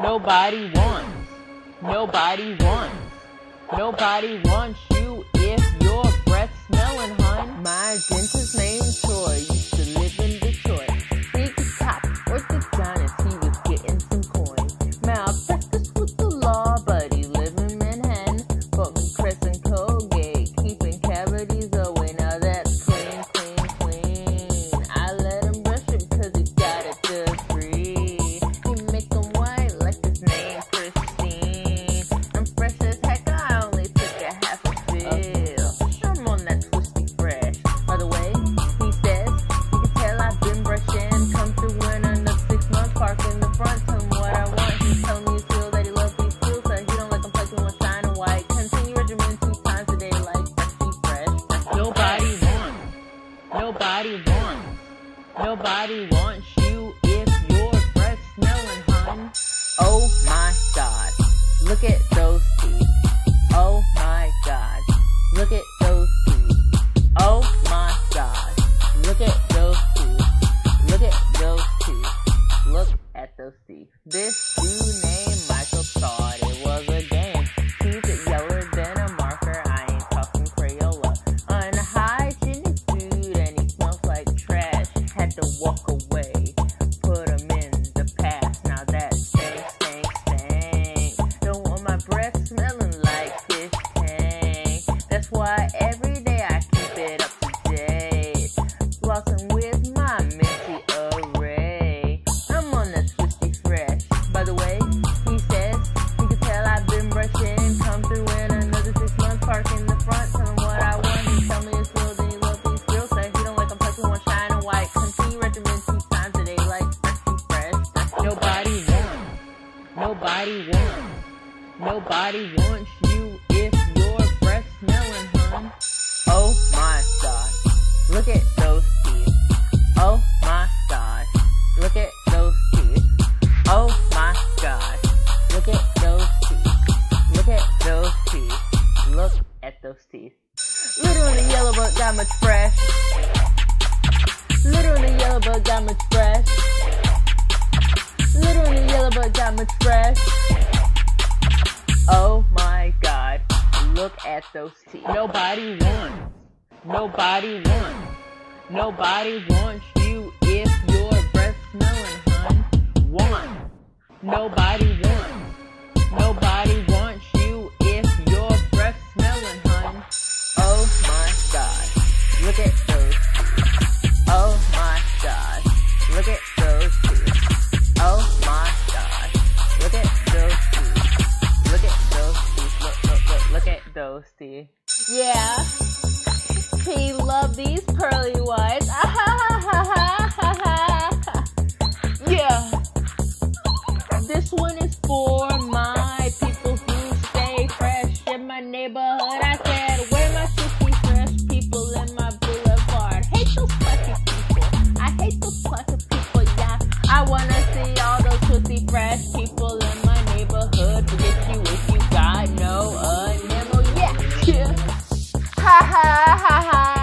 Nobody wants. Nobody wants. Nobody wants you if your breath smelling, hun. My dentist named Troy used to live in Detroit. Big top orthodontist, he was getting some coin. Malpractice with the law, but he lived in Manhattan. Bought me Crest and Colgate, keeping cavities away. Now that's clean, clean, clean. I let him brush it because he got it for free. He make them white like his name pristine. I'm fresh as heck, I only took a half a fill. I'm on that twisty fresh. By the way, he says, you can tell I've been brushing. Come through in another 6 months, park in the front, tell him what I want. He's telling me still that he loves these skills, so he don't like them plucking one shine and white. Continue regimen 2 times a day like Freshy-fresh. Nobody wants. Nobody wants. Nobody wants you if your breath smelling, hun. Oh my God, look at those teeth. Oh my God, look at those teeth. Oh my God, look at those teeth. Look at those teeth. Look at those teeth. This dude named Michael thought it was a game. Teeth yellower than a marker. I ain't talking Crayola. Unhygienic dude, and he smells like trash. Had to walk away. Put him in the past. Now that stank, stank, stank. Don't want my breath smelling like fish tank. That's why every day I keep it up to date. Flossing with my minty array. I'm on the twisty fresh. By the way, he says, you can tell I've been brushing. Come through in another 6 months, park in the front, tell him what I want. He tell me it's real, then he love these girls. Say he don't like them touching one shine and white. Continue regimen 2 times a day like Freshy-fresh. Nobody wants. Nobody wants. Nobody wants you if your breath smelling, hun. Oh my God, look at those teeth. Oh my God, look at those teeth. Oh my God, look at those teeth. Look at those teeth. Look at those teeth. Literally yellow but got much fresh. Literally yellow but got much fresh. Literally yellow but got much fresh. Oh my God, look at those teeth. Nobody wants. Nobody wants. Nobody wants you if your breath smelling, hun. One. Nobody wants. Nobody wants you if your breath smelling, hun. Oh my God, look at those teeth. Oh my God, look at those teeth. Oh my God, look at those teeth. Look at those teeth. Look at those teeth. Yeah, he loved these pearly whites. Yeah, this one is for my people who stay fresh in my neighborhood. I said, where my twisty fresh people in my boulevard? Hate those plucky people. I hate those plucky people, yeah. I wanna see all those twisty fresh people in my neighborhood. Forget you if you got no enamel, yeah. Yeah. Ha ha ha ha.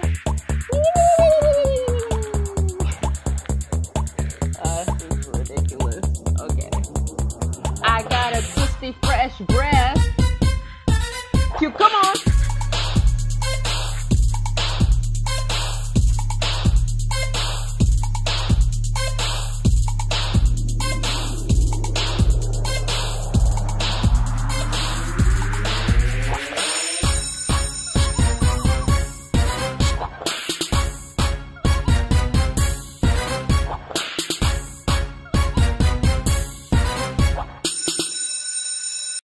This is ridiculous. Okay. I got a twisty fresh breath. Q, come on.